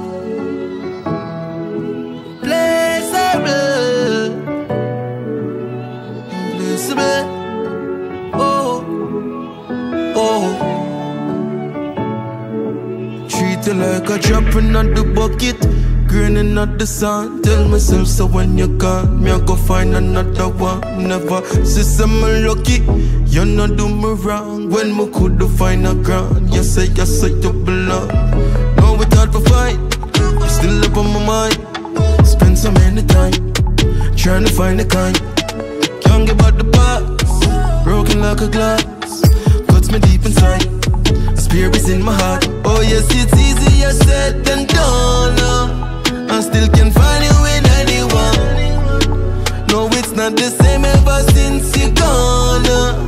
Treat you like a dropping on the bucket, grinning at the sun. Tell myself so when you're gone, me I go find another one. Never say I'm lucky, you not do me wrong. When me could find a ground, you say you belong. Now we thought for fight, still up on my mind. Spend so many time trying to find a kind. Can't get back the past, broken like a glass. Cuts me deep inside, spirits in my heart. Oh yes, it's easier said than done. I still can't find you in anyone. No, it's not the same ever since you're gone.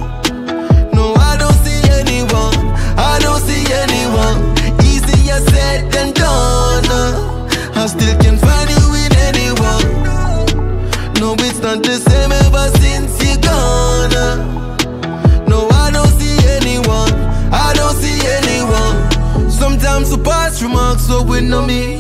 No, I don't see anyone, I don't see anyone. Easier said than done. I still can't find you in anyone. No, it's not the same ever since you're gone. No, I don't see anyone, I don't see anyone. Sometimes we pass remarks so we know me.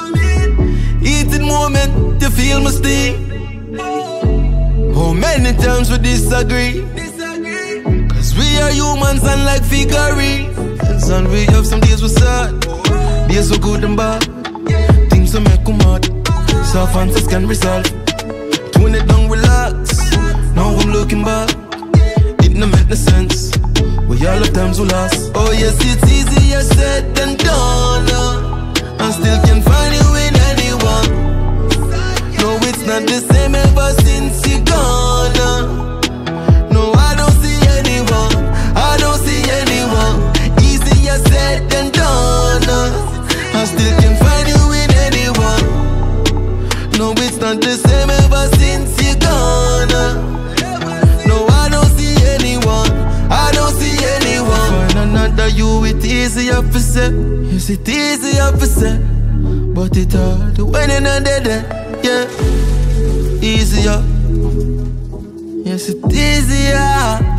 Eating moment to feel my sting. How many times we disagree? Cause we are humans unlike figurines. And we have some days we sad, days so good and bad. Things so make them hard, soft answers can resolve. Tune it down, relax. Now I'm looking back, it no make no sense. We all have times we lost. Oh yes, it's easier said than done. I still can't find you in anyone. No, it's not the same ever since you're gone. No, I don't see anyone, I don't see anyone. Easier said than done. I still can't find you in anyone. No, it's not the same ever since you're gone. No, I don't see anyone, I don't see anyone. Find another you, it easier for say. Yes, it easier for say, but it hard when you're not there. Yeah, easier. Yes, it easier.